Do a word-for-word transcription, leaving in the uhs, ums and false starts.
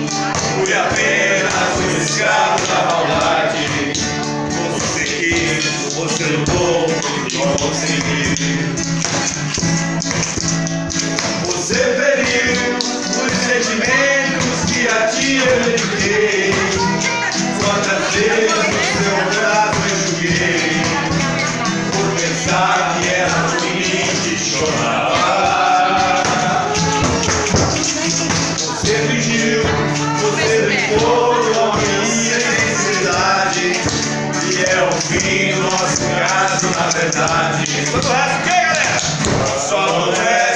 fui apenas um escravo da maldade. Você quis, você lutou e conseguiu. Você feriu os sentimentos que a ti eu dediquei. Quantas vezes no seu braço eu joguei, por pensar que era por mim que chorava. Você fingiu, você brincou com a minha intensidade, e é o fim do nosso caso, na verdade. Quanto resto, o que, galera? Só não é